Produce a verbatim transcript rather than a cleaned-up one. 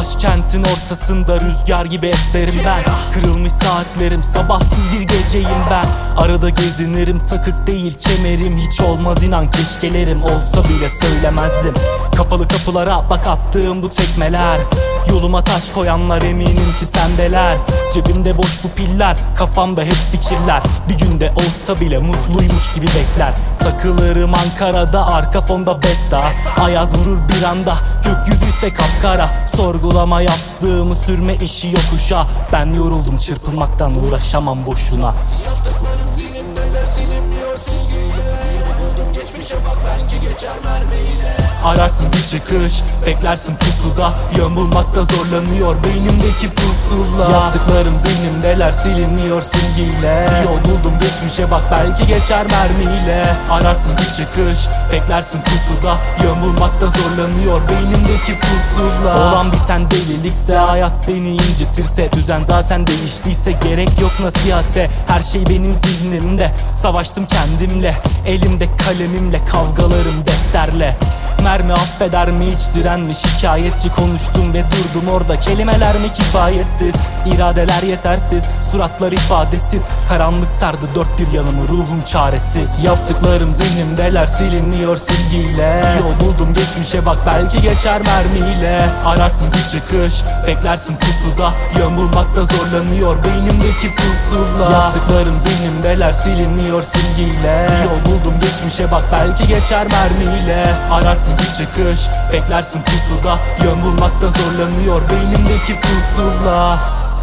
Başkentin ortasında rüzgar gibi eserim ben. Kırılmış saatlerim, sabahsız bir geceyim ben. Arada gezinirim, takık değil kemerim. Hiç olmaz inan, keşkelerim olsa bile söylemezdim. Kapalı kapılara bak attığım bu tekmeler. Yoluma taş koyanlar eminim ki sendeler. Cebimde boş bu piller, kafamda hep fikirler. Bir günde olsa bile mutluymuş gibi bekler. Takılırım Ankara'da, arka fonda besta. Ayaz vurur bir anda, gökyüzü ise kapkara. Sorgulama yaptığımı, sürme işi yokuşa. Ben yoruldum çırpınmaktan, uğraşamam boşuna. Yaptıklarım zihnimdeler, silinmiyor silgiyle. Buldum geçmişe bak, belki geçer mermiyle. Ararsın bir çıkış, beklersin pusuda. Yağmurmakta zorlanıyor beynimdeki pusula. Yaptıklarım zihnimdeler, silinmiyor silgiyle. Bir yol buldum geçmişe bak, belki geçer mermiyle. Ararsın bir çıkış, beklersin pusuda. Yağmurmakta zorlanıyor beynimdeki pusula. Olan biten delilikse, hayat seni incitirse, düzen zaten değiştiyse gerek yok nasihate. Her şey benim zihnimde, savaştım kendimle. Elimde kalemimle, kavgalarım defterle. Mermi affeder mi hiç direnmiş, şikayetçi konuştum ve durdum orada. Kelimeler mi kifayetsiz, iradeler yetersiz, suratlar ifadesiz. Karanlık sardı dört bir yanımı, ruhum çaresiz. Yaptıklarım zihnimdeler, silinmiyor silgiyle. Bir yol buldum geçmişe bak, belki geçer mermiyle. Ararsın bir çıkış, beklersin pusuda. Yağmurmakta zorlanıyor beynimdeki pusula. Yaptıklarım zihnimdeler, silinmiyor silgiyle. Bir yol buldum geçmişe bak, belki geçer mermiyle. Ararsın bir çıkış, beklersin pusuda. Yön bulmakta zorlanıyor beynimdeki pusula.